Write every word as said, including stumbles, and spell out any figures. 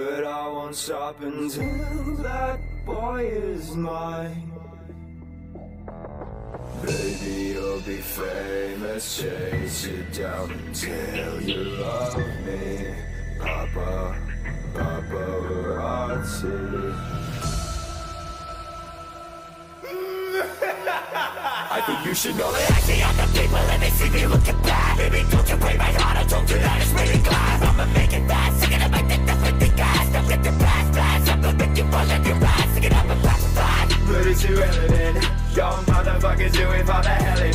but I won't stop until that boy is mine. Baby, you'll be famous, chase you down until you love me. Papa, paparazzi. I think you should know that I see other people and they see me looking bad. Baby, don't you break my heart, I told you that it's really glad. I'ma make it fast, singing up like the death with the gas. Don't get the blast, blast, I'm gonna make you fall like your ass. Singing up and pass the flag. But it's irrelevant, y'all motherfuckers do it for the hell of